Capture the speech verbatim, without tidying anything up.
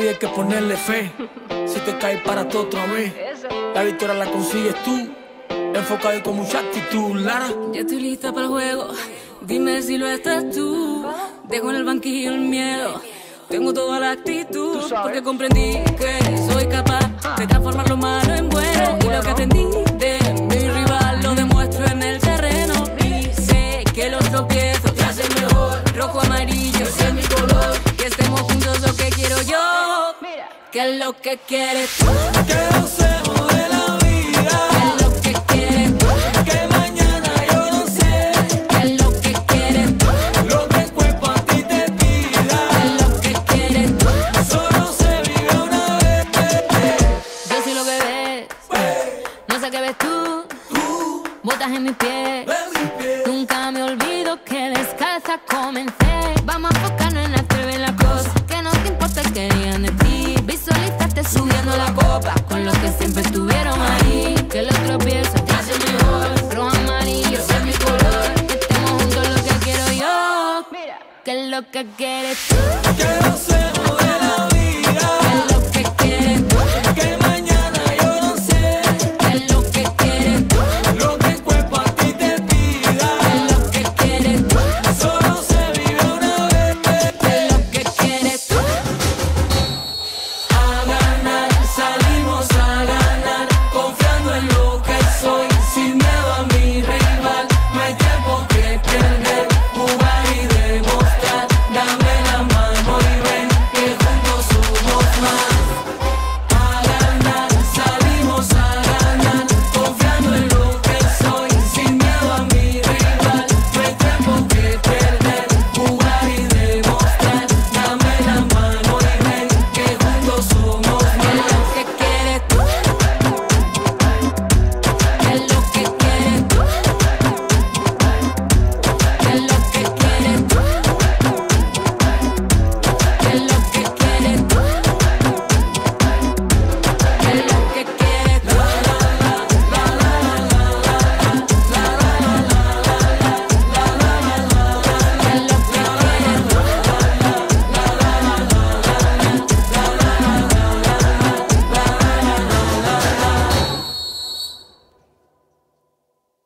vida hay que ponerle fe. Si te caes, párate otra vez. La victoria la consigues tú, enfocado y con mucha actitud, Lara. Ya estoy lista para el juego, dime si lo estás tú. Dejo en el banquillo el miedo, tengo toda la actitud, porque comprendí que soy capaz de transformar lo malo en bueno. Y lo que aprendí de mi rival lo demuestro en el terreno. Y sé que los tropiezos te hacen mejor. Rojo, amarillo, ese es mi color. Que estemos juntos, lo que quiero yo. ¿Qué es lo que quieres tú? Que gocemos de la vida. ¿Qué es lo que quieres tú? Que mañana yo no sé. ¿Qué es lo que quieres tú? Lo que el cuerpo a ti te pida. ¿Qué es lo que quieres tú? Solo se vive una vez. Yo soy lo que ves, no sé qué ves tú. Tú, Botas en mis pies, ven mi pie. nunca me olvido que descalza comencé. Vamos a enfocarnos en atrever la cosa, que no te importa el que digan de ti. Visualizarte subiendo la copa con los que siempre estuvieron ahí. Que los tropiezos te hacen mejor. Rojo, amarillo, ese es mi color. Que estemos juntos, lo que quiero yo. ¿Qué es lo que quieres tú?